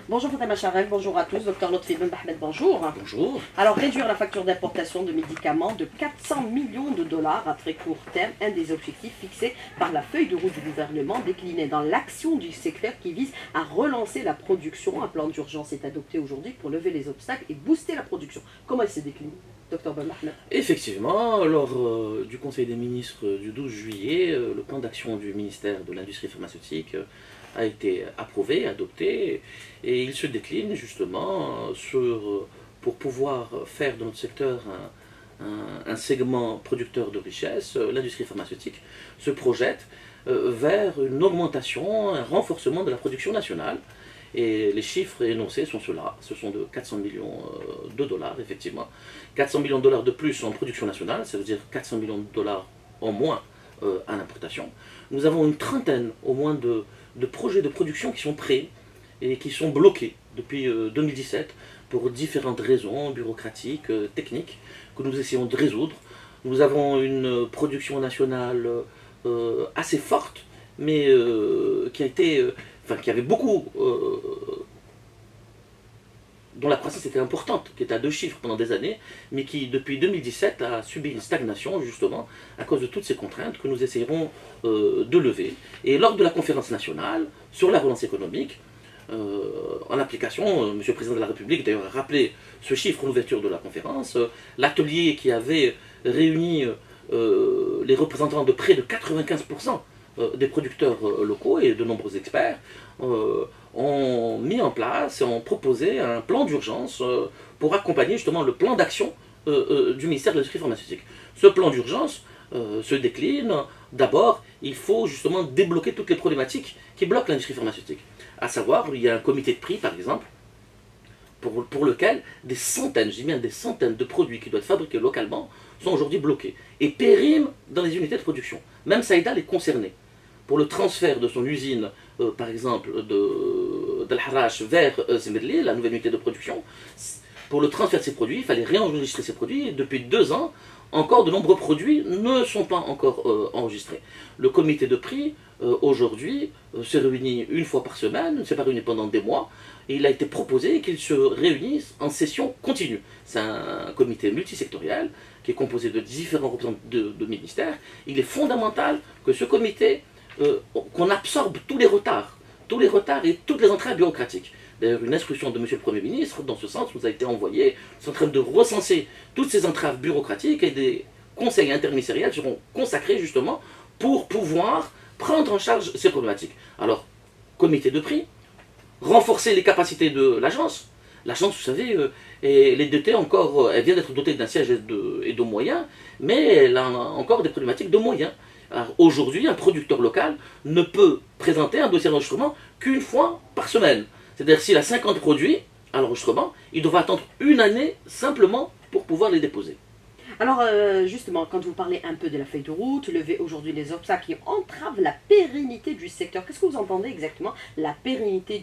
Bonjour Fatima Charef, bonjour à tous. Docteur Lotfi Ben Ahmed, bonjour. Bonjour. Alors, réduire la facture d'importation de médicaments de 400 millions de dollars à très court terme, un des objectifs fixés par la feuille de route du gouvernement déclinée dans l'action du secteur qui vise à relancer la production. Un plan d'urgence est adopté aujourd'hui pour lever les obstacles et booster la production. Comment il se décline, Docteur Ben Ahmed? Effectivement, lors du Conseil des ministres du 12 juillet, le plan d'action du ministère de l'Industrie pharmaceutique a été approuvé, adopté, et il se décline justement pour pouvoir faire de notre secteur un segment producteur de richesse. L'industrie pharmaceutique se projette vers une augmentation, un renforcement de la production nationale. Et les chiffres énoncés sont ceux-là, ce sont de 400 millions de dollars, effectivement. 400 millions de dollars de plus en production nationale, ça veut dire 400 millions de dollars en moins à l'importation. Nous avons une trentaine au moins de projets de production qui sont prêts et qui sont bloqués depuis 2017 pour différentes raisons bureaucratiques, techniques, que nous essayons de résoudre. Nous avons une production nationale assez forte, mais qui avait beaucoup, dont la croissance était importante, qui était à 2 chiffres pendant des années, mais qui depuis 2017 a subi une stagnation justement à cause de toutes ces contraintes que nous essayerons de lever. Et lors de la conférence nationale sur la relance économique, en application, M. le Président de la République d'ailleurs a rappelé ce chiffre en ouverture de la conférence, l'atelier qui avait réuni les représentants de près de 95% des producteurs locaux et de nombreux experts ont mis en place et ont proposé un plan d'urgence pour accompagner justement le plan d'action du ministère de l'Industrie pharmaceutique. Ce plan d'urgence se décline. D'abord, il faut justement débloquer toutes les problématiques qui bloquent l'industrie pharmaceutique. À savoir, il y a un comité de prix par exemple, pour lequel des centaines, je dis bien des centaines de produits qui doivent être fabriqués localement sont aujourd'hui bloqués et périment dans les unités de production. Même Saïdal est concerné. Pour le transfert de son usine, par exemple, d'Al Harrach vers Zimmerli, la nouvelle unité de production, pour le transfert de ces produits, il fallait réenregistrer ces produits. Et depuis 2 ans, encore de nombreux produits ne sont pas encore enregistrés. Le comité de prix, aujourd'hui, se réunit une fois par semaine, ne s'est pas réuni pendant des mois, et il a été proposé qu'il se réunisse en session continue. C'est un comité multisectoriel qui est composé de différents représentants de ministères. Il est fondamental que ce comité qu'on absorbe tous les retards et toutes les entraves bureaucratiques. D'ailleurs, une instruction de M. le Premier ministre, dans ce sens, nous a été envoyée. Ils sont en train de recenser toutes ces entraves bureaucratiques et des conseils interministériels seront consacrés justement pour pouvoir prendre en charge ces problématiques. Alors, comité de prix, renforcer les capacités de l'agence. L'agence, vous savez, elle est dotée encore, elle vient d'être dotée d'un siège et de moyens, mais elle a encore des problématiques de moyens. Aujourd'hui, un producteur local ne peut présenter un dossier d'enregistrement qu'une fois par semaine. C'est-à-dire s'il a 50 produits à l'enregistrement, il devra attendre une année simplement pour pouvoir les déposer. Alors, justement, quand vous parlez un peu de la feuille de route, lever aujourd'hui les obstacles qui entravent la pérennité du secteur, qu'est-ce que vous entendez exactement, la pérennité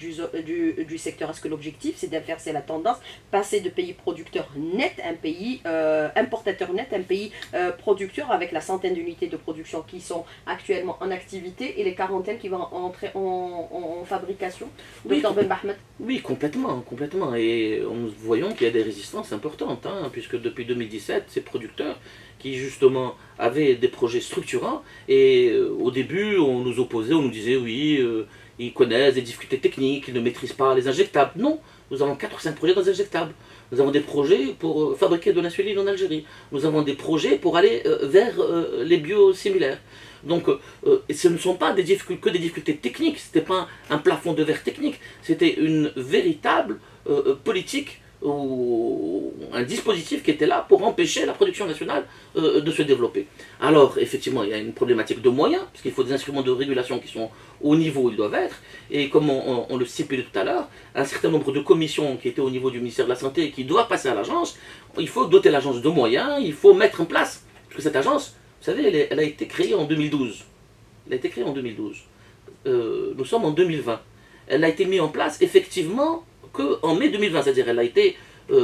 du secteur? Est-ce que l'objectif, c'est d'inverser la tendance, passer de pays producteur net, un pays importateur net, un pays producteur avec la centaine d'unités de production qui sont actuellement en activité et les quarantaines qui vont entrer en fabrication? Docteur Ben Ahmed? Oui, complètement, complètement. Et nous voyons qu'il y a des résistances importantes, hein, puisque depuis 2017, ces producteurs qui justement avaient des projets structurants, et au début on nous opposait, on nous disait oui, ils connaissent des difficultés techniques, ils ne maîtrisent pas les injectables. Non, nous avons 4 ou 5 projets dans les injectables. Nous avons des projets pour fabriquer de l'insuline en Algérie. Nous avons des projets pour aller vers les biosimilaires. Donc ce ne sont pas que des difficultés techniques, ce n'était pas un plafond de verre technique, c'était une véritable politique ou un dispositif qui était là pour empêcher la production nationale de se développer. Alors, effectivement, il y a une problématique de moyens, parce qu'il faut des instruments de régulation qui sont au niveau où ils doivent être, et comme on le stipulait tout à l'heure, un certain nombre de commissions qui étaient au niveau du ministère de la Santé et qui doivent passer à l'agence, il faut doter l'agence de moyens, il faut mettre en place, parce que cette agence, vous savez, elle a été créée en 2012. Elle a été créée en 2012. Nous sommes en 2020. Elle a été mise en place, effectivement, qu'en mai 2020, c'est-à-dire elle a été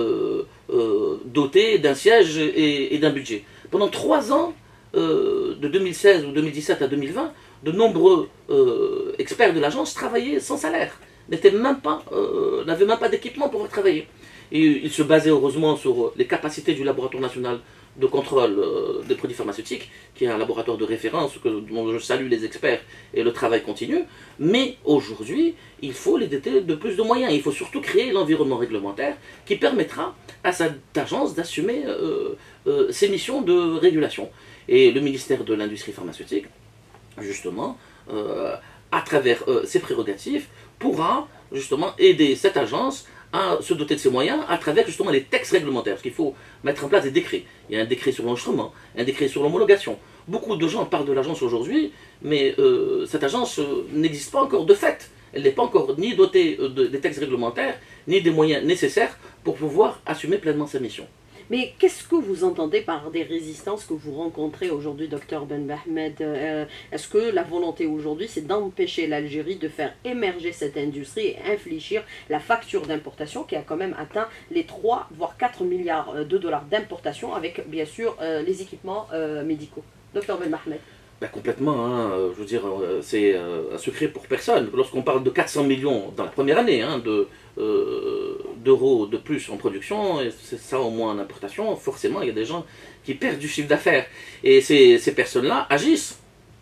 dotée d'un siège et d'un budget. Pendant 3 ans, de 2016 ou 2017 à 2020, de nombreux experts de l'agence travaillaient sans salaire. n'avaient même pas d'équipement pour pouvoir travailler. Et il se basait heureusement sur les capacités du laboratoire national de contrôle des produits pharmaceutiques, qui est un laboratoire de référence, dont je salue les experts et le travail continue. Mais aujourd'hui, il faut les doter de plus de moyens. Il faut surtout créer l'environnement réglementaire qui permettra à cette agence d'assumer ses missions de régulation. Et le ministère de l'Industrie pharmaceutique, justement, à travers ses prérogatives, pourra justement aider cette agence à se doter de ses moyens à travers justement les textes réglementaires. Parce qu'il faut mettre en place des décrets. Il y a un décret sur l'enregistrement, un décret sur l'homologation. Beaucoup de gens parlent de l'agence aujourd'hui, mais cette agence n'existe pas encore de fait. Elle n'est pas encore ni dotée des textes réglementaires, ni des moyens nécessaires pour pouvoir assumer pleinement sa mission. Mais qu'est-ce que vous entendez par des résistances que vous rencontrez aujourd'hui, docteur Ben Ahmed? Est-ce que la volonté aujourd'hui, c'est d'empêcher l'Algérie de faire émerger cette industrie et infléchir la facture d'importation qui a quand même atteint les 3 voire 4 milliards de dollars d'importation avec bien sûr les équipements médicaux? Docteur Ben Ahmed. Ben complètement, hein, je veux dire, c'est un secret pour personne. Lorsqu'on parle de 400 millions dans la première année d'euros de plus en production, et c'est ça au moins en importation, forcément il y a des gens qui perdent du chiffre d'affaires. Et ces personnes-là agissent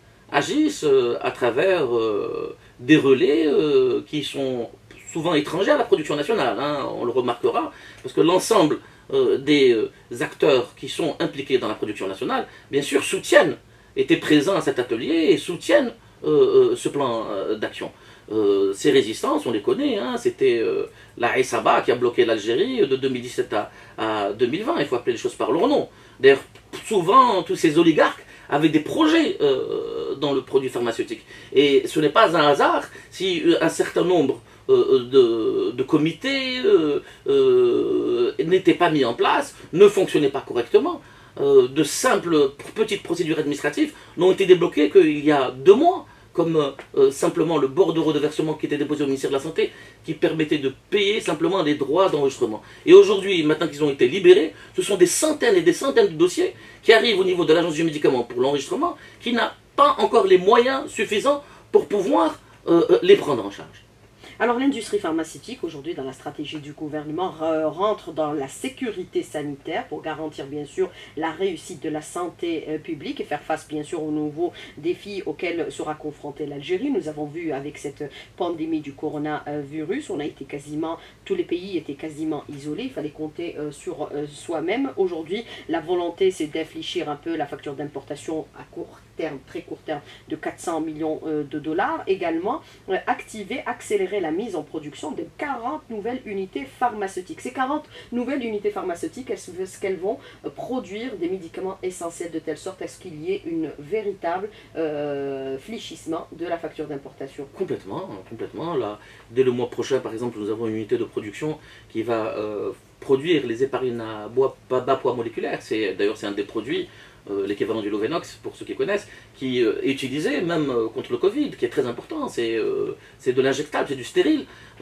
à travers des relais qui sont souvent étrangers à la production nationale, hein, on le remarquera, parce que l'ensemble des acteurs qui sont impliqués dans la production nationale, bien sûr, étaient présents à cet atelier et soutiennent ce plan d'action. Ces résistances, on les connaît, hein, c'était la Issaba qui a bloqué l'Algérie de 2017 à 2020, il faut appeler les choses par leur nom. D'ailleurs, souvent, tous ces oligarques avaient des projets dans le produit pharmaceutique. Et ce n'est pas un hasard si un certain nombre de comités n'étaient pas mis en place, ne fonctionnaient pas correctement. De simples petites procédures administratives n'ont été débloquées qu'il y a 2 mois, comme simplement le bordereau de versement qui était déposé au ministère de la Santé, qui permettait de payer simplement les droits d'enregistrement. Et aujourd'hui, maintenant qu'ils ont été libérés, ce sont des centaines et des centaines de dossiers qui arrivent au niveau de l'Agence du médicament pour l'enregistrement, qui n'a pas encore les moyens suffisants pour pouvoir les prendre en charge. Alors l'industrie pharmaceutique, aujourd'hui dans la stratégie du gouvernement, rentre dans la sécurité sanitaire pour garantir bien sûr la réussite de la santé publique et faire face bien sûr aux nouveaux défis auxquels sera confrontée l'Algérie. Nous avons vu avec cette pandémie du coronavirus, tous les pays étaient quasiment isolés, il fallait compter sur soi-même. Aujourd'hui, la volonté c'est d'infléchir un peu la facture d'importation à court terme, très court terme, de 400 millions de dollars. Également, accélérer la mise en production de 40 nouvelles unités pharmaceutiques. Ces 40 nouvelles unités pharmaceutiques, est-ce qu'elles vont produire des médicaments essentiels de telle sorte à ce qu'il y ait une véritable fléchissement de la facture d'importation? Complètement, complètement. Là, dès le mois prochain, par exemple, nous avons une unité de production qui va produire les héparines à bas poids moléculaire. D'ailleurs, c'est un des produits, l'équivalent du Lovenox, pour ceux qui connaissent, qui est utilisé même contre le Covid, qui est très important. C'est de l'injectable, c'est du stérile.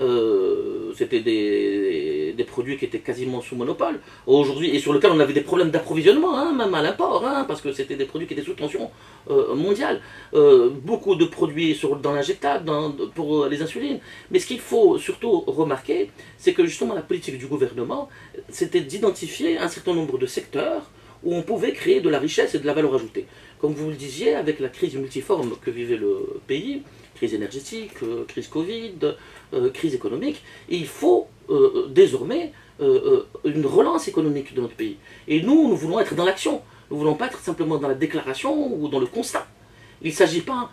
C'était des produits qui étaient quasiment sous monopole. Aujourd'hui, et sur lesquels on avait des problèmes d'approvisionnement, hein, même à l'import, hein, parce que c'était des produits qui étaient sous tension mondiale. Beaucoup de produits dans l'injectable, pour les insulines. Mais ce qu'il faut surtout remarquer, c'est que justement la politique du gouvernement, c'était d'identifier un certain nombre de secteurs où on pouvait créer de la richesse et de la valeur ajoutée. Comme vous le disiez, avec la crise multiforme que vivait le pays, crise énergétique, crise Covid, crise économique, il faut désormais une relance économique de notre pays. Et nous voulons être dans l'action. Nous ne voulons pas être simplement dans la déclaration ou dans le constat. Il ne s'agit pas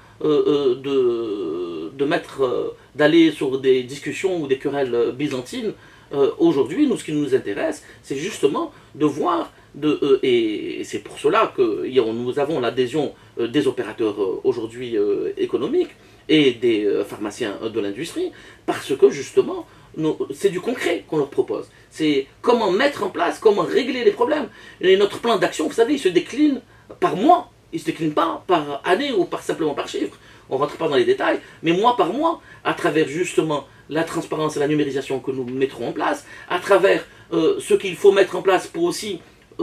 d'aller sur des discussions ou des querelles byzantines. Aujourd'hui, ce qui nous intéresse, c'est justement de voir, et c'est pour cela que nous avons l'adhésion des opérateurs aujourd'hui économiques et des pharmaciens de l'industrie, parce que justement, c'est du concret qu'on leur propose. C'est comment mettre en place, comment régler les problèmes. Et notre plan d'action, vous savez, il se décline par mois. Il ne se décline pas par année ou simplement par chiffre. On ne rentre pas dans les détails, mais mois par mois, à travers justement la transparence et la numérisation que nous mettrons en place, à travers ce qu'il faut mettre en place pour aussi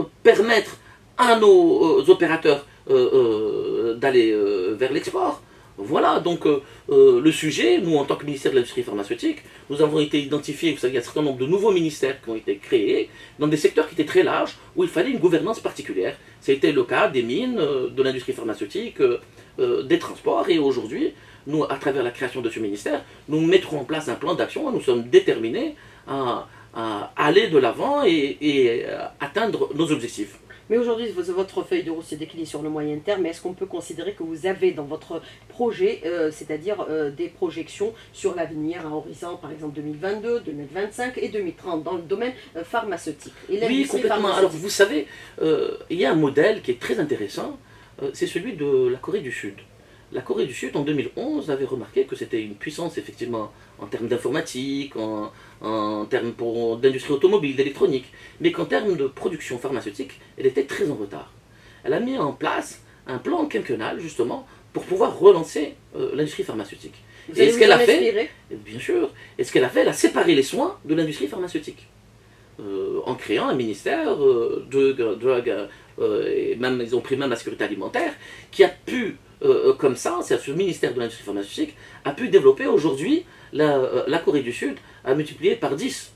permettre à nos opérateurs d'aller vers l'export. Voilà, donc le sujet, nous en tant que ministère de l'Industrie pharmaceutique, nous avons été identifiés, vous savez, il y a un certain nombre de nouveaux ministères qui ont été créés dans des secteurs qui étaient très larges, où il fallait une gouvernance particulière. C'était le cas des mines, de l'industrie pharmaceutique, des transports, et aujourd'hui, nous, à travers la création de ce ministère, nous mettrons en place un plan d'action, nous sommes déterminés à aller de l'avant et atteindre nos objectifs. Mais aujourd'hui, votre feuille de route s'est déclinée sur le moyen terme, mais est-ce qu'on peut considérer que vous avez dans votre projet, c'est-à-dire des projections sur l'avenir à horizon, par exemple 2022, 2025 et 2030, dans le domaine pharmaceutique Oui, complètement. Alors vous savez, il y a un modèle qui est très intéressant, c'est celui de la Corée du Sud. La Corée du Sud, en 2011, avait remarqué que c'était une puissance, effectivement, en termes d'informatique, en termes d'industrie automobile, d'électronique, mais qu'en termes de production pharmaceutique, elle était très en retard. Elle a mis en place un plan quinquennal, justement, pour pouvoir relancer l'industrie pharmaceutique. Et ce qu'elle a fait, bien sûr, et ce qu'elle a fait, elle a séparé les soins de l'industrie pharmaceutique. En créant un ministère et même, ils ont pris même la sécurité alimentaire, qui a pu, comme ça, c'est ce ministère de l'industrie pharmaceutique, a pu développer aujourd'hui, la Corée du Sud a multiplié par 10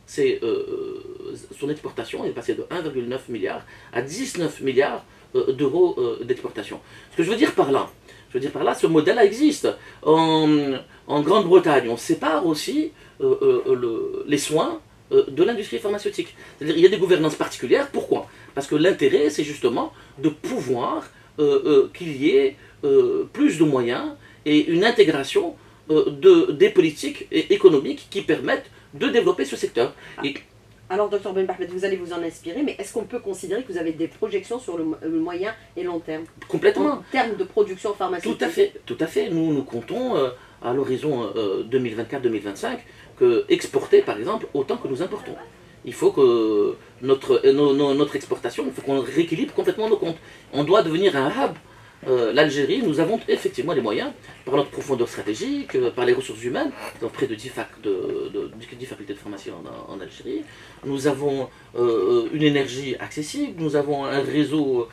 son exportation, est passée de 1,9 milliard à 19 milliards d'euros d'exportation. Ce que je veux dire par là, ce modèle existe. En Grande-Bretagne, on sépare aussi les soins de l'industrie pharmaceutique. C'est-à-dire qu'il y a des gouvernances particulières. Pourquoi? Parce que l'intérêt, c'est justement de pouvoir qu'il y ait plus de moyens et une intégration des politiques économiques qui permettent de développer ce secteur. Alors, Dr Ben Bahmed, vous allez vous en inspirer, mais est-ce qu'on peut considérer que vous avez des projections sur le moyen et long terme? Complètement. En termes de production pharmaceutique? Tout à fait. Nous comptons, à l'horizon 2024-2025, exporter, par exemple, autant que nous importons. Il faut que notre exportation, il faut qu'on rééquilibre complètement nos comptes. On doit devenir un hub. L'Algérie, nous avons effectivement les moyens, par notre profondeur stratégique, par les ressources humaines, nous avons près de 10 facultés de pharmacie en Algérie, nous avons une énergie accessible, nous avons un réseau,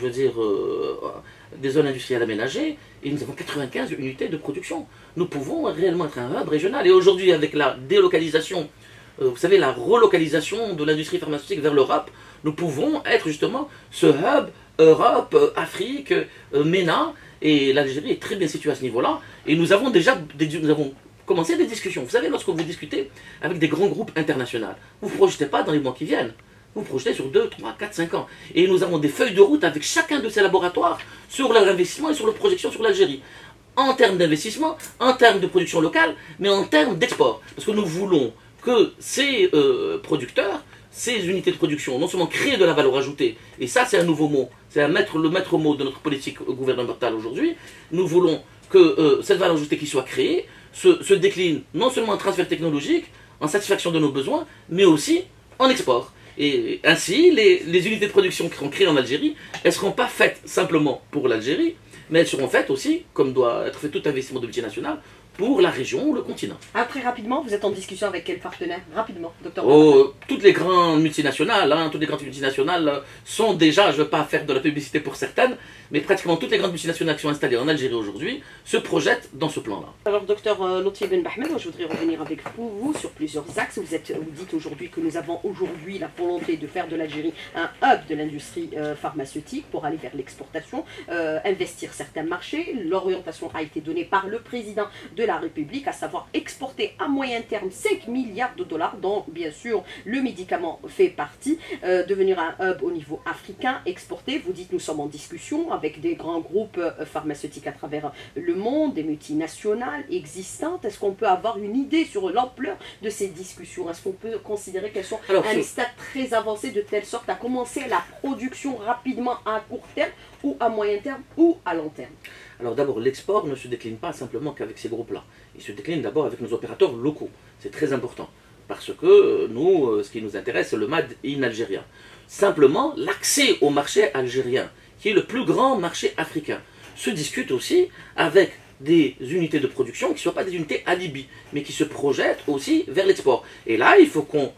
des zones industrielles aménagées, et nous avons 95 unités de production. Nous pouvons réellement être un hub régional, et aujourd'hui avec la délocalisation, vous savez, la relocalisation de l'industrie pharmaceutique vers l'Europe, nous pouvons être justement ce hub Europe, Afrique, MENA, et l'Algérie est très bien située à ce niveau-là. Et nous avons déjà commencé des discussions. Vous savez, lorsque vous discutez avec des grands groupes internationaux, vous ne vous projetez pas dans les mois qui viennent. Vous vous projetez sur 2, 3, 4, 5 ans. Et nous avons des feuilles de route avec chacun de ces laboratoires sur leur investissement et sur leur projection sur l'Algérie. En termes d'investissement, en termes de production locale, mais en termes d'export. Parce que nous voulons que ces producteurs, ces unités de production, non seulement créer de la valeur ajoutée, et ça c'est un nouveau mot, c'est le maître mot de notre politique gouvernementale aujourd'hui, nous voulons que cette valeur ajoutée qui soit créée se décline non seulement en transfert technologique, en satisfaction de nos besoins, mais aussi en export. Et ainsi, les unités de production qui seront créées en Algérie, elles ne seront pas faites simplement pour l'Algérie, mais elles seront faites aussi, comme doit être fait tout investissement de budget national, pour la région ou le continent. Ah, très rapidement, vous êtes en discussion avec quel partenaire? Rapidement, docteur. Toutes les grandes multinationales, sont déjà, je ne veux pas faire de la publicité pour certaines, mais pratiquement toutes les grandes multinationales qui sont installées en Algérie aujourd'hui se projettent dans ce plan-là. Alors, docteur Lotfi Ben Bahmed, je voudrais revenir avec vous sur plusieurs axes. Vous dites aujourd'hui que nous avons aujourd'hui la volonté de faire de l'Algérie un hub de l'industrie pharmaceutique pour aller vers l'exportation, investir certains marchés. L'orientation a été donnée par le président de la République, à savoir exporter à moyen terme 5 milliards de dollars, dont bien sûr le médicament fait partie, devenir un hub au niveau africain, exporter. Vous dites nous sommes en discussion avec des grands groupes pharmaceutiques à travers le monde, des multinationales existantes. Est-ce qu'on peut avoir une idée sur l'ampleur de ces discussions? Est-ce qu'on peut considérer qu'elles sont à un stade très avancé de telle sorte à commencer la production rapidement à court terme ou à moyen terme ou à long terme? Alors d'abord, l'export ne se décline pas simplement qu'avec ces groupes-là. Il se décline d'abord avec nos opérateurs locaux. C'est très important. Parce que nous, ce qui nous intéresse, c'est le Made in algérien. Simplement, l'accès au marché algérien, qui est le plus grand marché africain, se discute aussi avec des unités de production qui ne soient pas des unités alibi, mais qui se projettent aussi vers l'export. Et là, il faut qu'on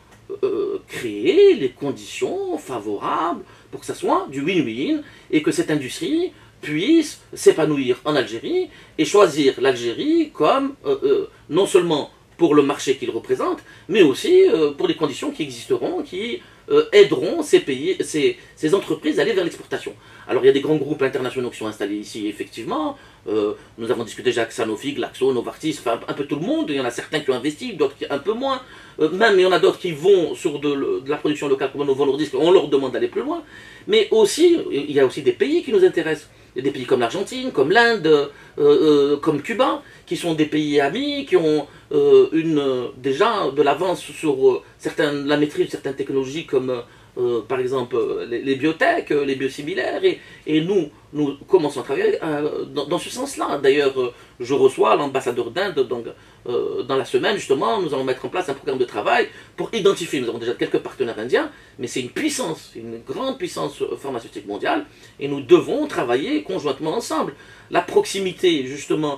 crée les conditions favorables pour que ça soit du win-win et que cette industrie puissent s'épanouir en Algérie et choisir l'Algérie comme non seulement pour le marché qu'il représente, mais aussi pour les conditions qui existeront, qui aideront ces pays, ces entreprises à aller vers l'exportation. Alors il y a des grands groupes internationaux qui sont installés ici, effectivement. Nous avons discuté déjà avec Sanofi, Glaxo, Novartis, enfin un peu tout le monde. Il y en a certains qui ont investi, d'autres qui un peu moins. Même il y en a d'autres qui vont sur de la production locale comme Novo Nordisk, on leur demande d'aller plus loin. Mais aussi, il y a aussi des pays qui nous intéressent. Il y a des pays comme l'Argentine, comme l'Inde, comme Cuba, qui sont des pays amis, qui ont déjà de l'avance sur la maîtrise de certaines technologies comme par exemple les biotech, les biosimilaires, et nous commençons à travailler dans ce sens-là. D'ailleurs, je reçois l'ambassadeur d'Inde dans la semaine, justement, nous allons mettre en place un programme de travail pour identifier, nous avons déjà quelques partenaires indiens, mais c'est une grande puissance pharmaceutique mondiale, et nous devons travailler conjointement ensemble. La proximité, justement,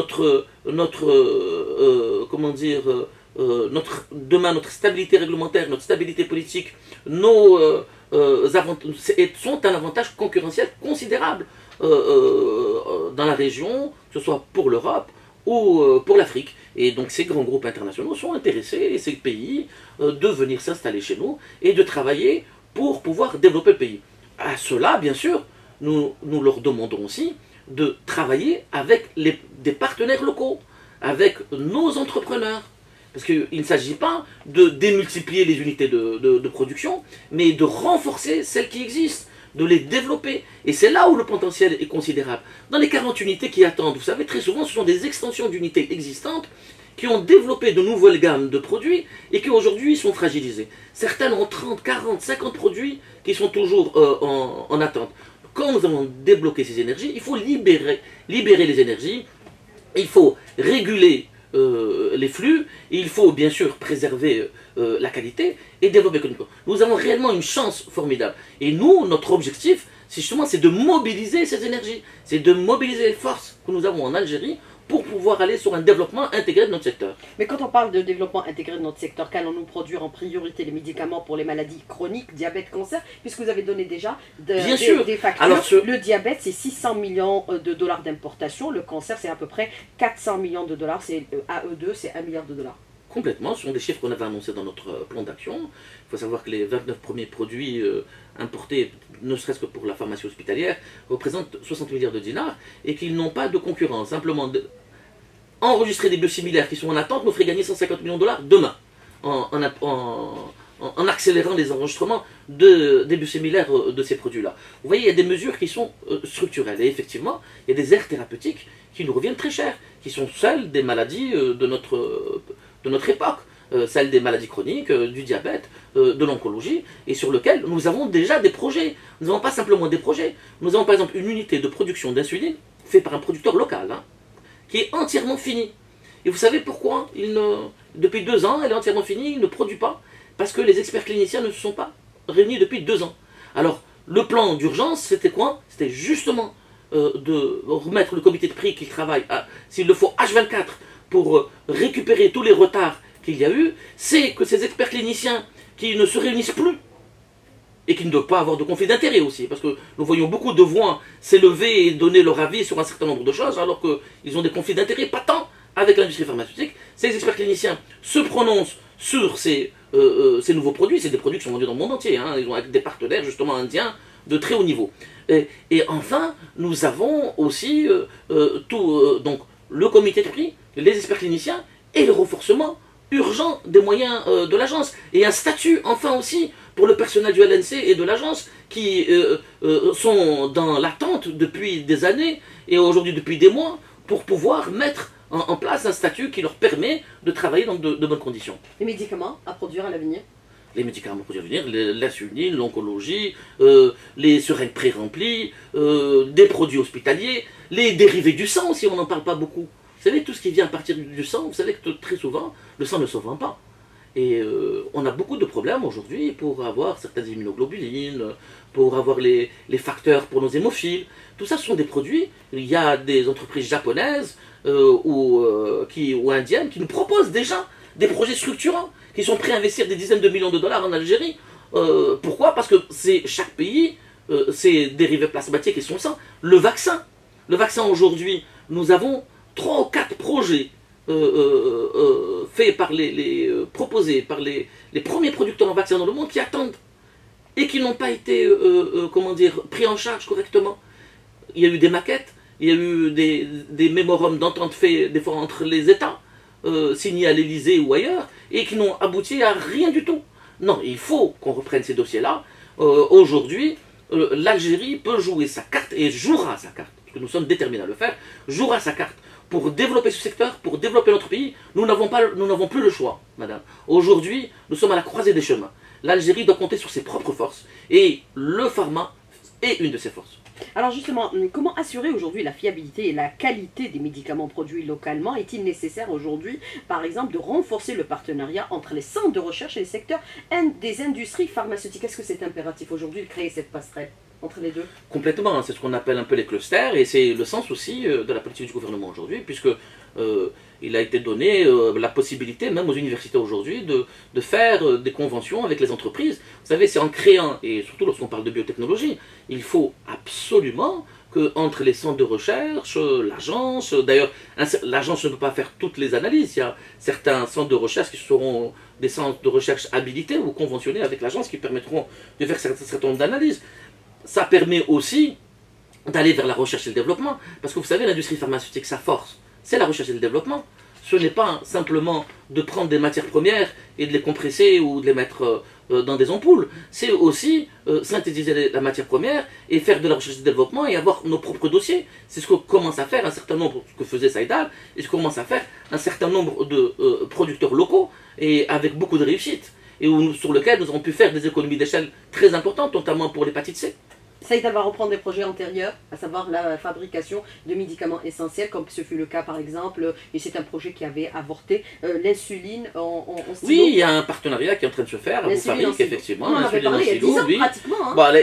demain, notre stabilité réglementaire, notre stabilité politique, sont un avantage concurrentiel considérable dans la région, que ce soit pour l'Europe ou pour l'Afrique. Et donc ces grands groupes internationaux sont intéressés, ces pays, de venir s'installer chez nous et de travailler pour pouvoir développer le pays. À cela, bien sûr, nous leur demandons aussi de travailler avec des partenaires locaux, avec nos entrepreneurs. Parce qu'il ne s'agit pas de démultiplier les unités de production, mais de renforcer celles qui existent, de les développer. Et c'est là où le potentiel est considérable. Dans les 40 unités qui attendent, vous savez, très souvent, ce sont des extensions d'unités existantes qui ont développé de nouvelles gammes de produits et qui aujourd'hui sont fragilisées. Certaines ont 30, 40, 50 produits qui sont toujours en attente. Quand nous allons débloquer ces énergies, il faut libérer les énergies, il faut réguler les flux, il faut bien sûr préserver la qualité et développer l'économie. Nous avons réellement une chance formidable. Et nous, notre objectif, c'est de mobiliser ces énergies, c'est de mobiliser les forces que nous avons en Algérie pour pouvoir aller sur un développement intégré de notre secteur. Mais quand on parle de développement intégré de notre secteur, qu'allons-nous produire en priorité les médicaments pour les maladies chroniques, diabète, cancer, puisque vous avez donné déjà des factures. Alors, le diabète, c'est 600 millions de dollars d'importation, le cancer, c'est à peu près 400 millions de dollars, c'est AE2, c'est 1 milliard de dollars. Complètement, ce sont des chiffres qu'on avait annoncés dans notre plan d'action. Il faut savoir que les 29 premiers produits importés, ne serait-ce que pour la pharmacie hospitalière, représentent 60 milliards de dinars et qu'ils n'ont pas de concurrence. Simplement, enregistrer des biosimilaires qui sont en attente nous ferait gagner 150 millions de dollars demain, en accélérant les enregistrements des biosimilaires de ces produits-là. Vous voyez, il y a des mesures qui sont structurelles. Et effectivement, il y a des aires thérapeutiques qui nous reviennent très chères, qui sont celles des maladies de notre époque, celles des maladies chroniques, du diabète, de l'oncologie, et sur lequel nous avons déjà des projets. Nous n'avons pas simplement des projets, nous avons par exemple une unité de production d'insuline faite par un producteur local, qui est entièrement finie. Et vous savez pourquoi depuis 2 ans, elle est entièrement finie, il ne produit pas, parce que les experts cliniciens ne se sont pas réunis depuis 2 ans. Alors, le plan d'urgence, c'était quoi? C'était justement de remettre le comité de prix qui travaille, s'il le faut, H24, pour récupérer tous les retards qu'il y a eu, c'est que ces experts cliniciens qui ne se réunissent plus, et qui ne doivent pas avoir de conflit d'intérêt aussi, parce que nous voyons beaucoup de voix s'élever et donner leur avis sur un certain nombre de choses, alors qu'ils ont des conflits d'intérêt patents avec l'industrie pharmaceutique. Ces experts cliniciens se prononcent sur ces nouveaux produits, c'est des produits qui sont vendus dans le monde entier, ils ont avec des partenaires justement indiens de très haut niveau. Et enfin, nous avons aussi donc le comité de prix, les experts cliniciens et le renforcement urgent des moyens de l'agence. Et un statut, enfin aussi, pour le personnel du LNC et de l'agence qui sont dans l'attente depuis des années et aujourd'hui depuis des mois pour pouvoir mettre en place un statut qui leur permet de travailler dans de bonnes conditions. Les médicaments à produire à l'avenir? Les médicaments à produire à l'avenir, l'insuline, l'oncologie, les seringues pré-remplies, des produits hospitaliers, les dérivés du sang si on n'en parle pas beaucoup. Vous savez, tout ce qui vient à partir du sang, vous savez que très souvent, le sang ne se vend pas. Et on a beaucoup de problèmes aujourd'hui pour avoir certaines immunoglobulines, pour avoir les facteurs pour nos hémophiles. Tout ça, ce sont des produits. Il y a des entreprises japonaises ou indiennes qui nous proposent déjà des projets structurants, qui sont prêts à investir des dizaines de millions de dollars en Algérie. Pourquoi? Parce que chaque pays ces dérivés plasmatiques et son sang. Le vaccin. Le vaccin aujourd'hui, nous avons 3 ou 4 projets faits par proposés par les premiers producteurs en vaccins dans le monde qui attendent et qui n'ont pas été comment dire, pris en charge correctement. Il y a eu des maquettes, il y a eu des mémorandums d'entente faits des fois entre les États, signés à l'Élysée ou ailleurs, et qui n'ont abouti à rien du tout. Non, il faut qu'on reprenne ces dossiers-là. Aujourd'hui, l'Algérie peut jouer sa carte, et jouera sa carte, parce que nous sommes déterminés à le faire, jouera sa carte pour développer ce secteur, pour développer notre pays. Nous n'avons plus le choix, madame. Aujourd'hui, nous sommes à la croisée des chemins. L'Algérie doit compter sur ses propres forces, et le pharma est une de ses forces. Alors justement, comment assurer aujourd'hui la fiabilité et la qualité des médicaments produits localement? Est-il nécessaire aujourd'hui, par exemple, de renforcer le partenariat entre les centres de recherche et les secteurs des industries pharmaceutiques? Est-ce que c'est impératif aujourd'hui de créer cette passerelle entre les deux? Complètement, c'est ce qu'on appelle un peu les clusters, et c'est le sens aussi de la politique du gouvernement aujourd'hui, puisque il a été donné la possibilité, même aux universités aujourd'hui, de faire des conventions avec les entreprises. Vous savez, c'est en créant, et surtout lorsqu'on parle de biotechnologie, il faut absolument qu'entre les centres de recherche, l'agence, d'ailleurs, l'agence ne peut pas faire toutes les analyses, il y a certains centres de recherche qui seront des centres de recherche habilités ou conventionnés avec l'agence qui permettront de faire un certain nombre d'analyses. Ça permet aussi d'aller vers la recherche et le développement, parce que vous savez, l'industrie pharmaceutique, sa force, c'est la recherche et le développement. Ce n'est pas simplement de prendre des matières premières et de les compresser ou de les mettre dans des ampoules. C'est aussi synthétiser la matière première et faire de la recherche et du développement et avoir nos propres dossiers. C'est ce que commence à faire un certain nombre, ce que faisait Saïdal, et ce que commence à faire un certain nombre de producteurs locaux, et avec beaucoup de réussite, et sur lequel nous avons pu faire des économies d'échelle très importantes, notamment pour l'hépatite C. Saïdal va reprendre des projets antérieurs, à savoir la fabrication de médicaments essentiels, comme ce fut le cas par exemple, et c'est un projet qui avait avorté, l'insuline en stylo. Oui, il y a un partenariat qui est en train de se faire, vous savez qu'effectivement, l'insuline en stylo, oui. Pratiquement, hein. Bon,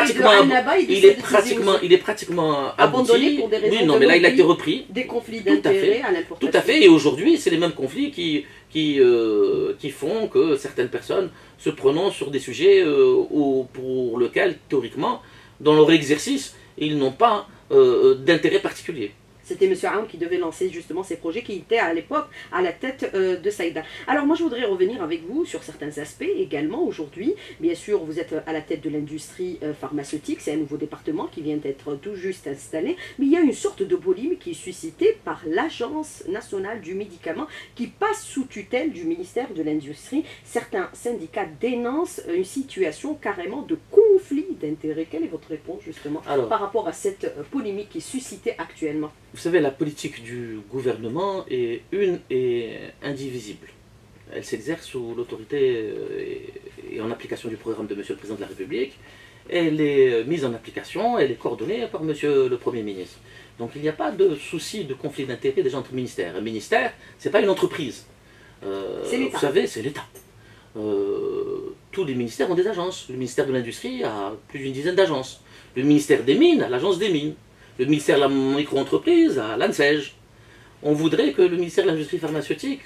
il est pratiquement abandonné pour des raisons de mais là il a été repris. Des conflits d'intérêts à l'importation. Tout à fait, et aujourd'hui, c'est les mêmes conflits qui font que certaines personnes se prononcent sur des sujets pour lesquels, théoriquement, dans leur exercice, ils n'ont pas d'intérêt particulier. C'était M. Aoun qui devait lancer justement ces projets, qui était à l'époque à la tête de Saïdal. Alors moi je voudrais revenir avec vous sur certains aspects également aujourd'hui. Bien sûr, vous êtes à la tête de l'industrie pharmaceutique, c'est un nouveau département qui vient d'être tout juste installé, mais il y a une sorte de polémique qui est suscitée par l'Agence nationale du médicament qui passe sous tutelle du ministère de l'Industrie. Certains syndicats dénoncent une situation carrément de conflit d'intérêts. Quelle est votre réponse justement par rapport à cette polémique qui est suscitée actuellement? Vous savez, la politique du gouvernement est une et indivisible. Elle s'exerce sous l'autorité et en application du programme de Monsieur le Président de la République. Elle est mise en application, elle est coordonnée par Monsieur le Premier ministre. Donc il n'y a pas de souci de conflit d'intérêts déjà entre ministères. Un ministère, ce n'est pas une entreprise. Vous savez, c'est l'État. Tous les ministères ont des agences. Le ministère de l'Industrie a plus d'une dizaine d'agences. Le ministère des Mines a l'agence des Mines. Le ministère de la micro-entreprise à l'ANSEJ. On voudrait que le ministère de l'Industrie pharmaceutique,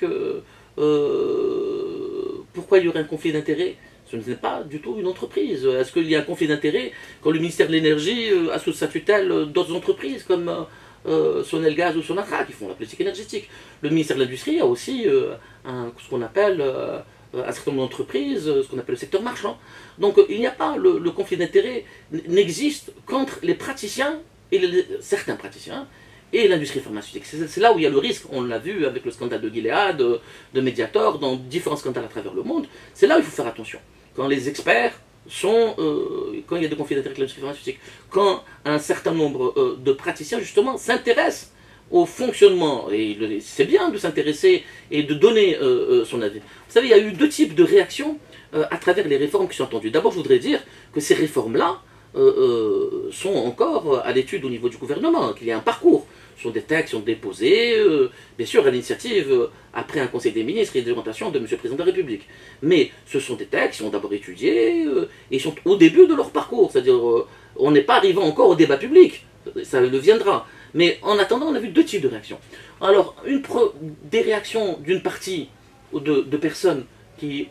pourquoi il y aurait un conflit d'intérêts? Ce n'est pas du tout une entreprise. Est-ce qu'il y a un conflit d'intérêts quand le ministère de l'Énergie a sous sa tutelle d'autres entreprises comme Sonelgaz ou Sonatra qui font la politique énergétique? Le ministère de l'Industrie a aussi ce qu'on appelle un certain nombre d'entreprises, ce qu'on appelle le secteur marchand. Donc il n'y a pas, le conflit d'intérêts n'existe qu'entre les praticiens et certains praticiens, et l'industrie pharmaceutique. C'est là où il y a le risque, on l'a vu avec le scandale de Gilead, de Mediator, dans différents scandales à travers le monde, c'est là où il faut faire attention. Quand les experts sont, quand il y a des conflits d'intérêts avec l'industrie pharmaceutique, quand un certain nombre de praticiens justement s'intéressent au fonctionnement, et c'est bien de s'intéresser et de donner son avis. Vous savez, il y a eu deux types de réactions à travers les réformes qui sont entendues. D'abord, je voudrais dire que ces réformes-là, sont encore à l'étude au niveau du gouvernement, qu'il y a un parcours. Ce sont des textes qui sont déposés, bien sûr, à l'initiative, après un conseil des ministres et des orientations de M. le Président de la République. Mais ce sont des textes qui sont d'abord étudiés et sont au début de leur parcours. C'est-à-dire, on n'est pas arrivé encore au débat public, ça le viendra. Mais en attendant, on a vu deux types de réactions. Alors, des réactions d'une partie de personnes qui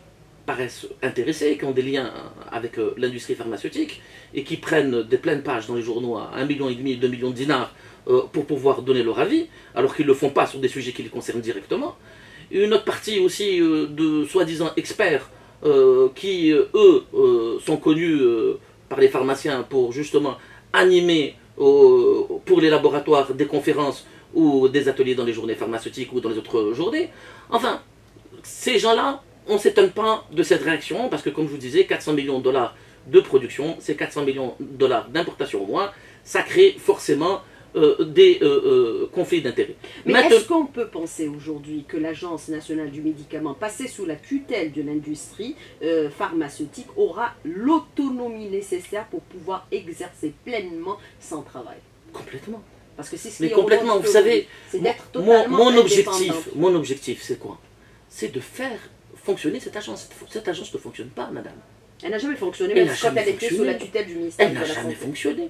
paraissent intéressés, qui ont des liens avec l'industrie pharmaceutique et qui prennent des pleines pages dans les journaux à 1,5 million, 2 millions de dinars pour pouvoir donner leur avis, alors qu'ils ne le font pas sur des sujets qui les concernent directement. Une autre partie aussi de soi-disant experts qui, eux, sont connus par les pharmaciens pour justement animer pour les laboratoires des conférences ou des ateliers dans les journées pharmaceutiques ou dans les autres journées. Enfin, ces gens-là, on ne s'étonne pas de cette réaction parce que, comme je vous disais, 400 millions de dollars de production, c'est 400 millions de dollars d'importation au moins, ça crée forcément des conflits d'intérêts. Mais est-ce qu'on peut penser aujourd'hui que l'Agence nationale du médicament, passée sous la tutelle de l'industrie pharmaceutique, aura l'autonomie nécessaire pour pouvoir exercer pleinement son travail? Complètement. Parce que c'est ce Mais qui complètement, vous savez, mon objectif, c'est quoi? C'est de faire fonctionner cette agence. Cette agence ne fonctionne pas, madame. Elle n'a jamais fonctionné, même quand elle était sous la tutelle du ministère de la Santé. Elle n'a jamais fonctionné.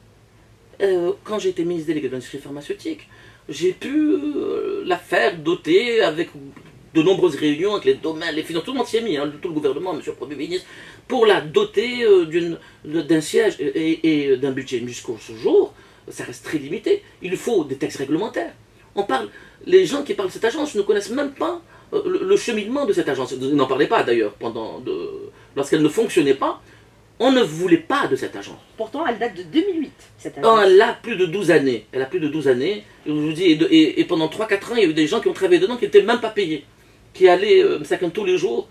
Quand j'ai été ministre délégué de l'industrie pharmaceutique, j'ai pu la faire doter avec de nombreuses réunions avec les domaines, les finances, tout le monde s'y est mis, hein, tout le gouvernement, monsieur le Premier ministre, pour la doter d'un siège et d'un budget. Mais jusqu'au jour, ça reste très limité. Il faut des textes réglementaires. Les gens qui parlent de cette agence ne connaissent même pas le cheminement de cette agence. Ils n'en parlaient pas d'ailleurs lorsqu'elle ne fonctionnait pas. On ne voulait pas de cette agence. Pourtant, elle date de 2008, cette agence. Oh, elle a plus de 12 années. Elle a plus de 12 années. Je vous dis, et pendant 3-4 ans, il y a eu des gens qui ont travaillé dedans qui n'étaient même pas payés. Qui allaient tous les jours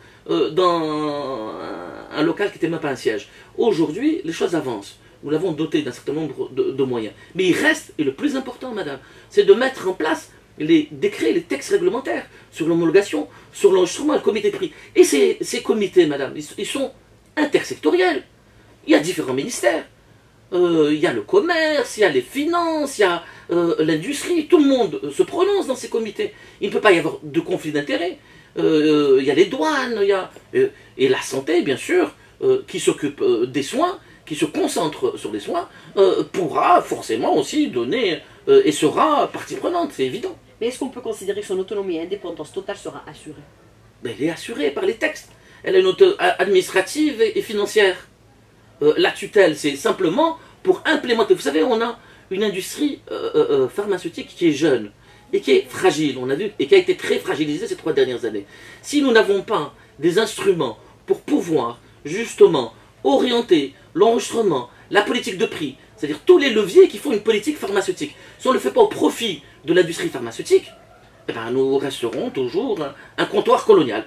dans un local qui n'était même pas un siège. Aujourd'hui, les choses avancent. Nous l'avons doté d'un certain nombre de moyens. Mais il reste, et le plus important, madame, c'est de mettre en place les décrets, les textes réglementaires sur l'homologation, sur l'enregistrement, le comité de prix. Et ces comités, madame, ils sont intersectoriels. Il y a différents ministères. Il y a le commerce, il y a les finances, il y a l'industrie. Tout le monde se prononce dans ces comités. Il ne peut pas y avoir de conflit d'intérêts. Il y a les douanes, et la santé, bien sûr, qui s'occupe des soins, qui se concentre sur les soins, pourra forcément aussi donner et sera partie prenante, c'est évident. Mais est-ce qu'on peut considérer que son autonomie et indépendance totale sera assurée? Mais elle est assurée par les textes. Elle a une autorité administrative et financière. La tutelle, c'est simplement pour implémenter. Vous savez, on a une industrie pharmaceutique qui est jeune et qui est fragile, on a vu, et qui a été très fragilisée ces 3 dernières années. Si nous n'avons pas des instruments pour pouvoir justement orienter l'enregistrement, la politique de prix, c'est-à-dire tous les leviers qui font une politique pharmaceutique, si on ne le fait pas au profit de l'industrie pharmaceutique, eh ben, nous resterons toujours un comptoir colonial.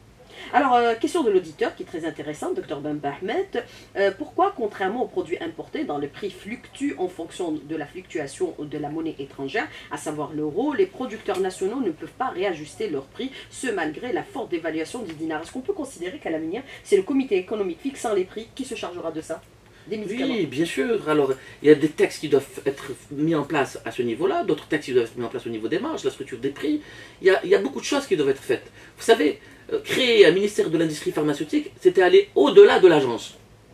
Alors, question de l'auditeur qui est très intéressante, Dr Bamba Ahmed. Pourquoi, contrairement aux produits importés, dont le prix fluctue en fonction de la fluctuation de la monnaie étrangère, à savoir l'euro, les producteurs nationaux ne peuvent pas réajuster leur prix, ce malgré la forte dévaluation du dinar? Est-ce qu'on peut considérer qu'à l'avenir, c'est le comité économique fixant les prix qui se chargera de ça? Oui, bien sûr. Alors, il y a des textes qui doivent être mis en place à ce niveau-là, d'autres textes qui doivent être mis en place au niveau des marges, la structure des prix. Il y a beaucoup de choses qui doivent être faites. Vous savez, créer un ministère de l'industrie pharmaceutique, c'était aller au-delà de l'agence.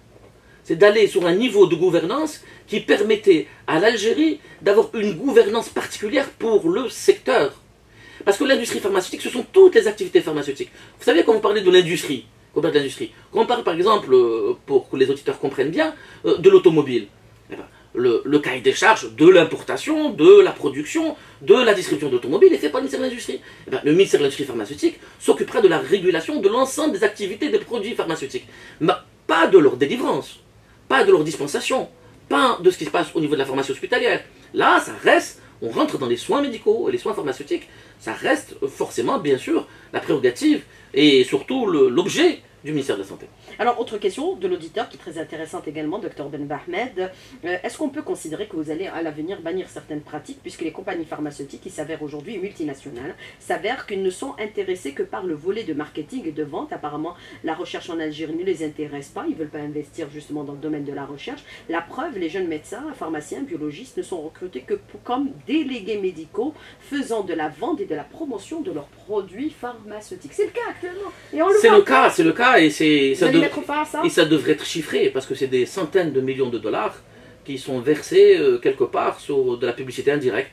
C'est d'aller sur un niveau de gouvernance qui permettait à l'Algérie d'avoir une gouvernance particulière pour le secteur. Parce que l'industrie pharmaceutique, ce sont toutes les activités pharmaceutiques. Vous savez, quand vous parlez de l'industrie, quand on parle par exemple, pour que les auditeurs comprennent bien, de l'automobile, le cahier des charges de l'importation, de la production, de la distribution d'automobiles est fait par le ministère de l'Industrie. Le ministère de l'Industrie pharmaceutique s'occupera de la régulation de l'ensemble des activités des produits pharmaceutiques. Mais pas de leur délivrance, pas de leur dispensation, pas de ce qui se passe au niveau de la pharmacie hospitalière. Là, ça reste, on rentre dans les soins médicaux et les soins pharmaceutiques, ça reste forcément, bien sûr, la prérogative et surtout l'objet du ministère de la Santé. Alors, autre question de l'auditeur qui est très intéressante également, Dr Ben Ahmed. Est-ce qu'on peut considérer que vous allez à l'avenir bannir certaines pratiques, puisque les compagnies pharmaceutiques, qui s'avèrent aujourd'hui multinationales, s'avèrent qu'elles ne sont intéressées que par le volet de marketing et de vente? Apparemment, la recherche en Algérie ne les intéresse pas, ils ne veulent pas investir justement dans le domaine de la recherche. La preuve, les jeunes médecins, pharmaciens, biologistes ne sont recrutés que comme délégués médicaux, faisant de la vente et de la promotion de leurs produits pharmaceutiques. C'est le cas actuellement. C'est le cas, et ça devrait être chiffré, parce que c'est des centaines de millions de dollars qui sont versés quelque part sur de la publicité indirecte.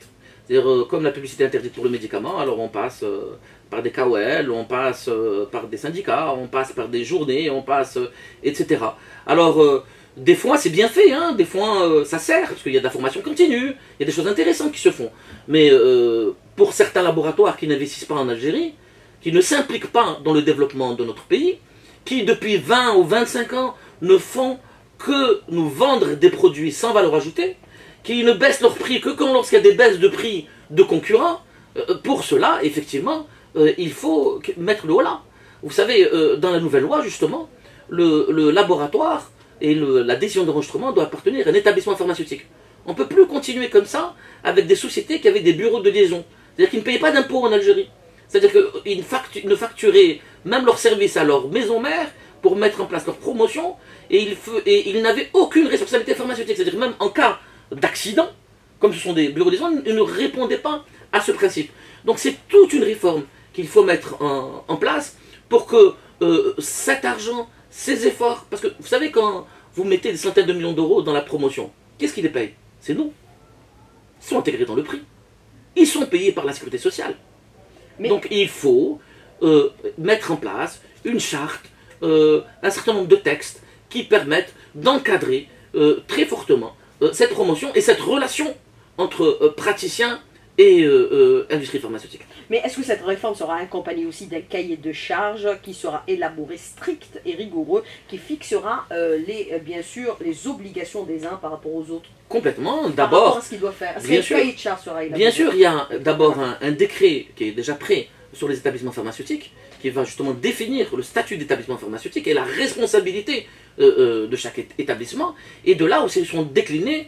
C'est-à-dire, comme la publicité est interdite pour le médicament, alors on passe par des KOL, on passe par des syndicats, on passe par des journées, on passe, etc. Alors, des fois, c'est bien fait, hein, des fois, ça sert, parce qu'il y a de la formation continue, il y a des choses intéressantes qui se font. Mais pour certains laboratoires qui n'investissent pas en Algérie, qui ne s'impliquent pas dans le développement de notre pays, qui depuis 20 ou 25 ans ne font que nous vendre des produits sans valeur ajoutée, qui ne baissent leur prix que quand lorsqu'il y a des baisses de prix de concurrents, pour cela, effectivement, il faut mettre le haut là. Vous savez, dans la nouvelle loi, justement, le laboratoire et la décision d'enregistrement doit appartenir à un établissement pharmaceutique. On ne peut plus continuer comme ça avec des sociétés qui avaient des bureaux de liaison. C'est-à-dire qu'ils ne payaient pas d'impôts en Algérie. C'est-à-dire qu'ils ne facturaient même leurs services à leur maison mère pour mettre en place leur promotion et ils n'avaient aucune responsabilité pharmaceutique. C'est-à-dire même en cas d'accident, comme ce sont des bureaux de liaison, ils ne répondaient pas à ce principe. Donc c'est toute une réforme qu'il faut mettre en place pour que cet argent, ces efforts, parce que vous savez quand vous mettez des centaines de millions d'euros dans la promotion, qu'est-ce qui les paye? C'est nous. Ils sont intégrés dans le prix. Ils sont payés par la sécurité sociale. Mais donc il faut mettre en place une charte, un certain nombre de textes qui permettent d'encadrer très fortement cette promotion et cette relation entre praticiens et industrie pharmaceutique. Mais est-ce que cette réforme sera accompagnée aussi d'un cahier de charges qui sera élaboré strict et rigoureux, qui fixera bien sûr les obligations des uns par rapport aux autres? Complètement. D'abord, par rapport à ce qu'ils doivent faire. Est-ce que le cahier de charges sera élaboré? Bien sûr, il y a d'abord un décret qui est déjà prêt sur les établissements pharmaceutiques, qui va justement définir le statut d'établissement pharmaceutique et la responsabilité de chaque établissement. Et de là aussi sont déclinés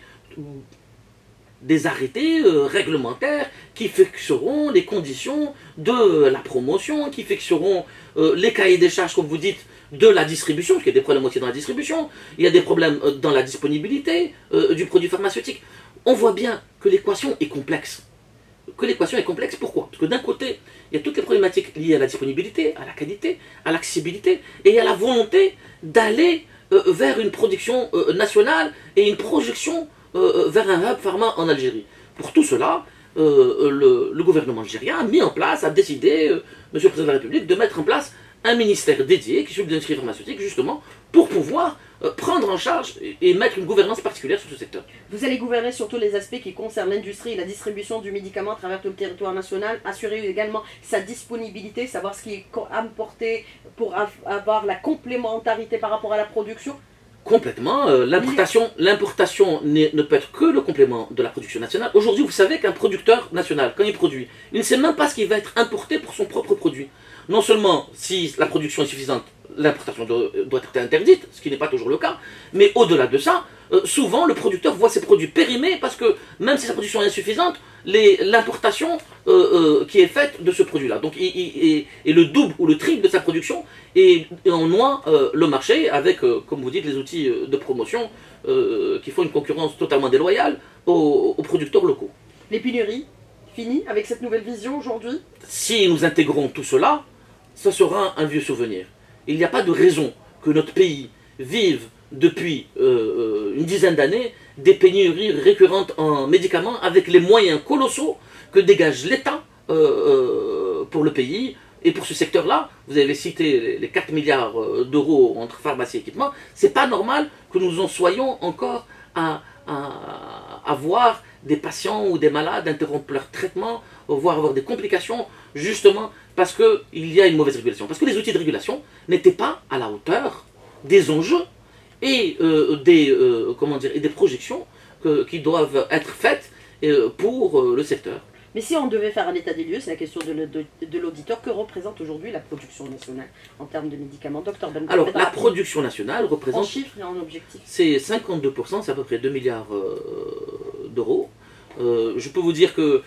des arrêtés réglementaires qui fixeront les conditions de la promotion, qui fixeront les cahiers des charges, comme vous dites, de la distribution, parce qu'il y a des problèmes aussi dans la distribution, il y a des problèmes dans la disponibilité du produit pharmaceutique. On voit bien que l'équation est complexe. Pourquoi? Parce que d'un côté, il y a toutes les problématiques liées à la disponibilité, à la qualité, à l'accessibilité, et à la volonté d'aller vers une production nationale et une projection vers un hub pharma en Algérie. Pour tout cela, le gouvernement algérien a mis en place, a décidé, Monsieur le Président de la République, de mettre en place un ministère dédié qui s'occupe de l'industrie pharmaceutique, justement, pour pouvoir prendre en charge et mettre une gouvernance particulière sur ce secteur. Vous allez gouverner sur tous les aspects qui concernent l'industrie et la distribution du médicament à travers tout le territoire national, assurer également sa disponibilité, savoir ce qui est importé pour avoir la complémentarité par rapport à la production. Complètement. L'importation ne peut être que le complément de la production nationale. Aujourd'hui, vous savez qu'un producteur national, quand il produit, il ne sait même pas ce qui va être importé pour son propre produit. Non seulement, si la production est suffisante, l'importation doit être interdite, ce qui n'est pas toujours le cas, mais au-delà de ça, souvent le producteur voit ses produits périmés parce que même si sa production est insuffisante, l'importation qui est faite de ce produit-là, donc est le double ou le triple de sa production, et on noie le marché avec, comme vous dites, les outils de promotion qui font une concurrence totalement déloyale aux producteurs locaux. Les pénuries, fini avec cette nouvelle vision aujourd'hui? Si nous intégrons tout cela, ce sera un vieux souvenir. Il n'y a pas de raison que notre pays vive depuis une dizaine d'années des pénuries récurrentes en médicaments avec les moyens colossaux que dégage l'État pour le pays. Et pour ce secteur-là, vous avez cité les 4 milliards d'euros entre pharmacie et équipement, c'est pas normal que nous en soyons encore à voir des patients ou des malades interrompre leur traitement, voire avoir des complications, justement parce qu'il y a une mauvaise régulation. Parce que les outils de régulation n'étaient pas à la hauteur des enjeux et des projections qui doivent être faites pour le secteur. Mais si on devait faire un état des lieux, c'est la question de l'auditeur, que représente aujourd'hui la production nationale en termes de médicaments? Docteur Ben. Alors, la production nationale représente... En chiffres et en objectifs. C'est 52%, c'est à peu près 2 milliards d'euros. Je peux vous dire que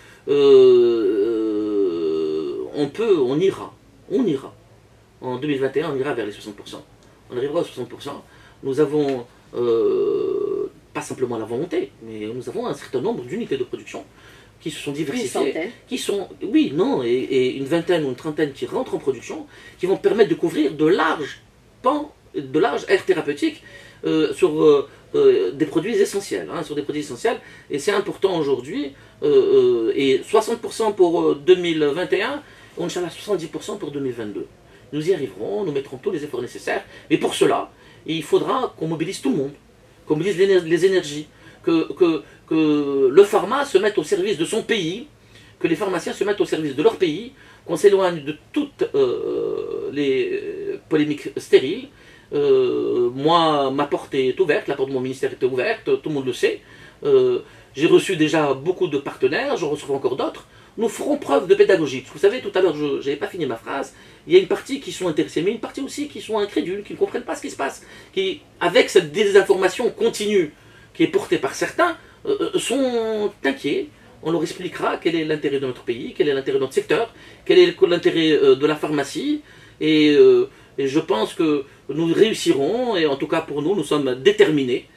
on ira. En 2021, on ira vers les 60%. On arrivera aux 60%. Nous avons pas simplement la volonté, mais nous avons un certain nombre d'unités de production qui se sont diversifiées, qui sont, oui, non, et une vingtaine ou une trentaine qui rentrent en production, qui vont permettre de couvrir de larges pans, de larges aires thérapeutiques sur des produits essentiels, hein, sur des produits essentiels, et c'est important aujourd'hui, et 60% pour 2021, Inch'Allah 70% pour 2022. Nous y arriverons, nous mettrons tous les efforts nécessaires, mais pour cela, il faudra qu'on mobilise tout le monde, qu'on mobilise les énergies, que le pharma se mette au service de son pays, que les pharmaciens se mettent au service de leur pays, qu'on s'éloigne de toutes les polémiques stériles. Moi, ma porte est ouverte, la porte de mon ministère est ouverte, tout le monde le sait. J'ai reçu déjà beaucoup de partenaires, j'en recevrai encore d'autres. Nous ferons preuve de pédagogie. Parce que vous savez, tout à l'heure, je n'avais pas fini ma phrase. Il y a une partie qui sont intéressés, mais une partie aussi qui sont incrédules, qui ne comprennent pas ce qui se passe, qui, avec cette désinformation continue qui est portée par certains, sont inquiets. On leur expliquera quel est l'intérêt de notre pays, quel est l'intérêt de notre secteur, quel est l'intérêt de la pharmacie. Et je pense que nous réussirons, et en tout cas pour nous, nous sommes déterminés,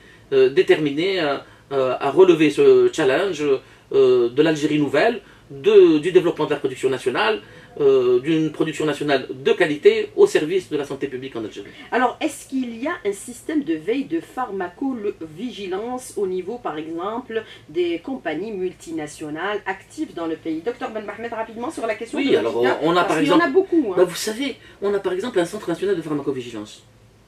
à relever ce challenge de l'Algérie nouvelle, du développement de la production nationale, d'une production nationale de qualité au service de la santé publique en Algérie. Alors, est-ce qu'il y a un système de veille de pharmacovigilance au niveau, par exemple, des compagnies multinationales actives dans le pays? Docteur Ben Mohamed, rapidement sur la question. Oui, alors on a par exemple... Il y en a beaucoup. Hein. Bah, vous savez, on a par exemple un centre national de pharmacovigilance.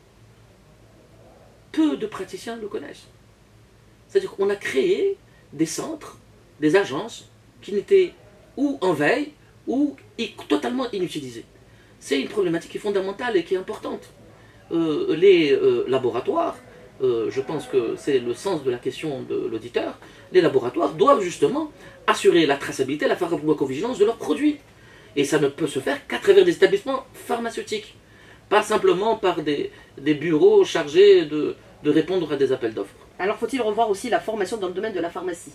Peu de praticiens le connaissent. C'est-à-dire qu'on a créé des centres, des agences qui n'étaient ou en veille ou totalement inutilisées. C'est une problématique qui est fondamentale et qui est importante. Les laboratoires, je pense que c'est le sens de la question de l'auditeur, les laboratoires doivent justement assurer la traçabilité, la pharmacovigilance de leurs produits. Et ça ne peut se faire qu'à travers des établissements pharmaceutiques, pas simplement par des bureaux chargés de répondre à des appels d'offres. Alors faut-il revoir aussi la formation dans le domaine de la pharmacie?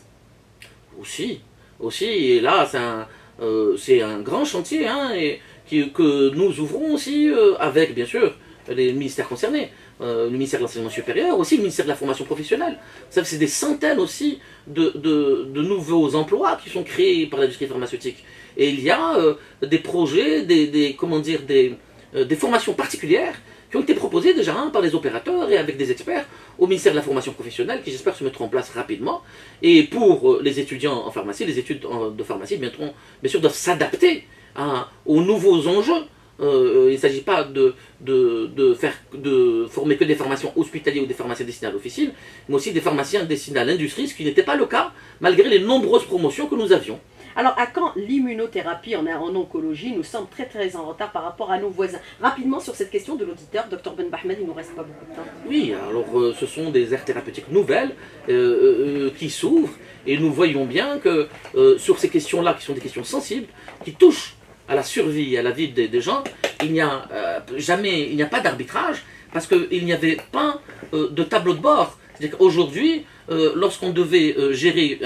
Aussi, et là c'est un grand chantier hein, que nous ouvrons aussi avec bien sûr les ministères concernés, le ministère de l'enseignement supérieur, aussi le ministère de la formation professionnelle. C'est des centaines aussi de nouveaux emplois qui sont créés par l'industrie pharmaceutique. Et il y a des projets, des formations particulières qui ont été proposées déjà hein, par les opérateurs et avec des experts au ministère de la formation professionnelle qui j'espère se mettront en place rapidement. Et pour les étudiants en pharmacie, les études de pharmacie bien sûr doivent s'adapter aux nouveaux enjeux. Il ne s'agit pas de former que des pharmaciens hospitaliers ou des pharmaciens destinés à l'officine, mais aussi des pharmaciens destinés à l'industrie, ce qui n'était pas le cas malgré les nombreuses promotions que nous avions. Alors, à quand l'immunothérapie en oncologie? Nous sommes très en retard par rapport à nos voisins. Rapidement sur cette question de l'auditeur, Dr Ben Mohamed, il ne nous reste pas beaucoup de temps. Oui, alors ce sont des aires thérapeutiques nouvelles qui s'ouvrent et nous voyons bien que sur ces questions-là, qui sont des questions sensibles, qui touchent à la survie et à la vie des gens, il n'y a pas d'arbitrage parce qu'il n'y avait pas de tableau de bord. C'est-à-dire qu'aujourd'hui, lorsqu'on devait gérer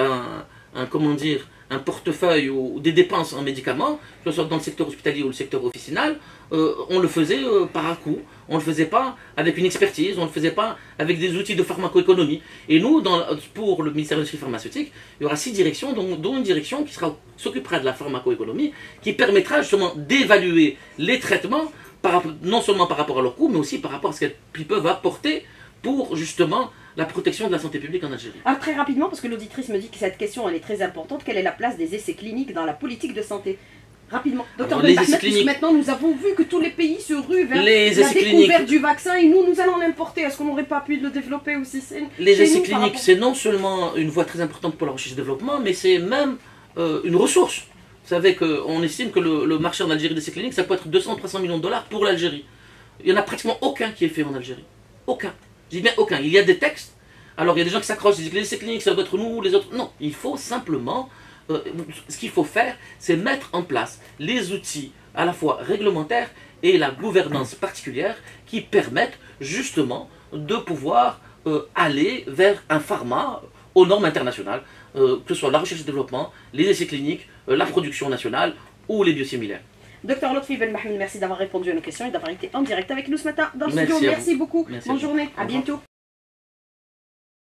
un portefeuille ou des dépenses en médicaments, que ce soit dans le secteur hospitalier ou le secteur officinal, on le faisait par à coup. On ne le faisait pas avec une expertise, on ne le faisait pas avec des outils de pharmacoéconomie. Et nous, pour le ministère de l'Industrie pharmaceutique, il y aura 6 directions, dont une direction qui s'occupera de la pharmacoéconomie, qui permettra justement d'évaluer les traitements, non seulement par rapport à leur coût, mais aussi par rapport à ce qu'ils peuvent apporter pour justement la protection de la santé publique en Algérie. Alors très rapidement, parce que l'auditrice me dit que cette question elle est très importante, quelle est la place des essais cliniques dans la politique de santé? Rapidement. Docteur Ben Mohamed, puisque maintenant nous avons vu que tous les pays se ruent vers la découverte du vaccin et nous allons l'importer. Est-ce qu'on n'aurait pas pu le développer aussi? Les essais cliniques, c'est non seulement une voie très importante pour la recherche et le développement, mais c'est même une ressource. Vous savez qu'on estime que le marché en Algérie d'essais cliniques, ça peut être 200-300 millions de dollars pour l'Algérie. Il n'y en a pratiquement aucun qui est fait en Algérie. Aucun. Je dis bien aucun. Il y a des textes. Alors il y a des gens qui s'accrochent, ils disent que les essais cliniques, ça doit être nous, les autres. Non, il faut simplement... ce qu'il faut faire, c'est mettre en place les outils à la fois réglementaires et la gouvernance particulière qui permettent justement de pouvoir aller vers un pharma aux normes internationales, que ce soit la recherche et le développement, les essais cliniques, la production nationale ou les biosimilaires. Docteur Lotfi Ben Mohamed, merci d'avoir répondu à nos questions et d'avoir été en direct avec nous ce matin dans le studio. Merci beaucoup. Bonne journée. À bientôt.